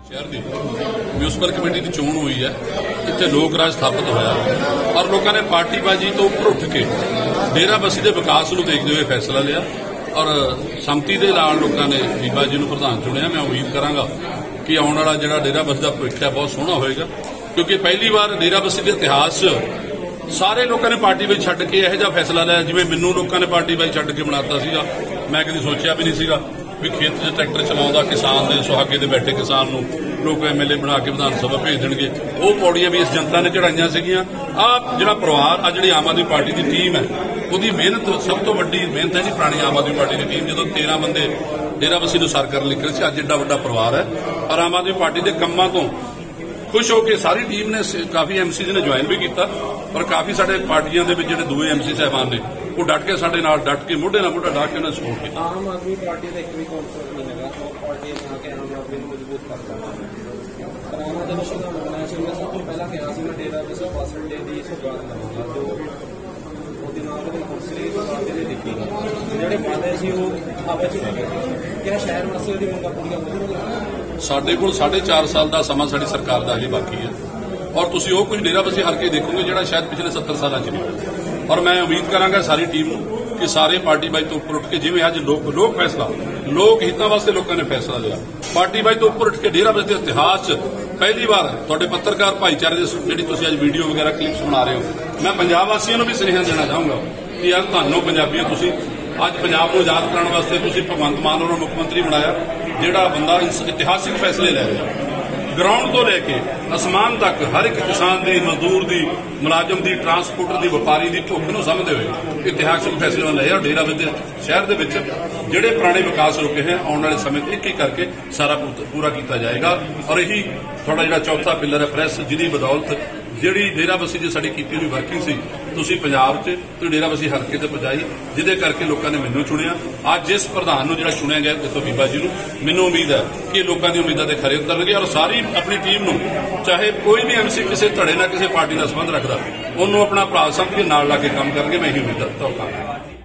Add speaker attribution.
Speaker 1: शहर की municipal committee की चोण हुई है, इतने लोक राज स्थापित होया और लोगों ने पार्टीबाजी तो उपर उठ के डेराबस्सी के विकास को देखते हुए फैसला लिया और संमति के नाल लोगों ने बीबा जी को प्रधान चुनिया। मैं उम्मीद करांगा कि आने वाला जो डेराबस्सी का भविष्य है बहुत सोहना होएगा, क्योंकि पहली बार डेराबस्सी के इतिहास सारे लोगों ने पार्टीबाजी छड्ड के यह जिहा फैसला लिया जिवें मैनूं लोगों ने पार्टीबाजी छड्ड के बनाता सीगा। मैं कभी सोचा भी नहीं सीगा भी खेत च ट्रैक्टर चलाउंदा किसान ने सुहागे ते बैठे किसान नूं लोग एमएलए बना के विधान सभा भेज देणगे। वो पौड़ियां भी इस जनता ने चढ़ाइयां सीगियां। आ जिहड़ा परिवार आ जिहड़ी आम आदमी पार्टी की टीम है उहदी मेहनत सब तो वड्डी मेहनत है जी। पुरानी आम आदमी पार्टी की टीम जदों 13 बंदे डेराबस्सी नूं सर करन निकले सी, अज एड्डा वड्डा परिवार है और आम आदमी पार्टी के कामां तो खुश होकर सारी टीम ने काफी एमसी ने ज्वाइन भी किया और काफी साडे पार्टियां दे विच जिहड़े दूए एमसी साहबान ने वो डट के साडे नाल डट के मोढे नाल मोढा ढा के उन्हें सपोर्ट किया।
Speaker 2: आम आदमी पार्टी का एक भी कॉन्सेप्ट नहीं लगा पार्टी के आम आदमी को मजबूत करता पुराना जो नशा बनाया से उन्हें सब तो पहला कहा सी मैं डेराबस्सी पासवर्ड दे दी सुगात लगा जो ਉਹਦੇ ਨਾਲ ਦੇ ਕੌਂਸਲਰ ਦੀ ਪਾਰਟੀ ਦੇ ਦਿੱਤੀ ਜਿਹੜੇ ਵਾਅਦੇ ਸੀ ਉਹ ਆਵਾਜ਼ ਚ ਨਹੀਂ ਕਿਹਾ ਸ਼ਹਿਰ ਵਾਸਤੇ ਉਹਦੀ ਮੰਗਾਂ ਪੂਰੀਆਂ ਹੋਣਗੀਆਂ।
Speaker 1: ਸਾਡੇ ਕੋਲ 4.5 ਸਾਲ ਦਾ ਸਮਾਂ ਸਾਡੀ ਸਰਕਾਰ ਦਾ ਅਜੇ ਬਾਕੀ ਹੈ और तुसीं वो कुछ डेराबस्सी हल्के देखोगे जिहड़ा शायद पिछले 70 साल च नहीं। और मैं उम्मीद करांगा सारी टीम कि सारे पार्टीबाजी तो उपर उठ के जिवें अज लोक फैसला लोक हितां वास्ते लोगों ने फैसला लिया पार्टीबाजी तो उपर उठ के डेराबस्सी के इतिहास च पहली बार तुहाडे पत्रकार भाईचारे की जिहड़ी तुसीं अज वीडियो वगैरह क्लिप्स बना रहे हो, मैं पंजाब वासियों को भी सुनेहा देना चाहूँगा कि यार तुहानूं पंजाबियों तुसीं अज पंजाब को आजाद कराने वास्ते तुसीं भगवंत मान होरां मुख मंत्री बनाया, जिहड़ा बंदा इतिहासिक फैसले लै रहा ग्राउंड तो लैके आसमान तक हर एक किसान की मजदूर की मुलाजम की ट्रांसपोर्टर की व्यापारी की भुख नूं समझते हुए इतिहासक फैसले लए और डेराबस्सी शहर के जिहड़े पुराने विकास रुके हैं आने वाले समय एक एक करके सारा पूरा किया जाएगा। और यही थोड़ा जिहड़ा चौथा पिलर है प्रेस जिहदी बदौलत जिहड़ी डेराबस्सी च साडी कीती हुई वर्किंग सी तुसीं पंजाब च ते डेराबस्सी हल्के ते पहुंचाई, जिहदे करके लोगों ने मैनूं चुनिया। अज जिस प्रधान नूं जिहड़ा चुनिया गया देखो बीबा जी नूं, मैनूं उम्मीद है कि लोगों की उम्मीदां ते खरे उतरनगे और सारी अपनी टीम नूं चाहे कोई भी एमसी किसी धड़े नाल किसी पार्टी नाल संबंध रखदा उन्होंने अपना भरा समझ के नाल ला के काम करनगे। मैं यही उम्मीद करता हूं।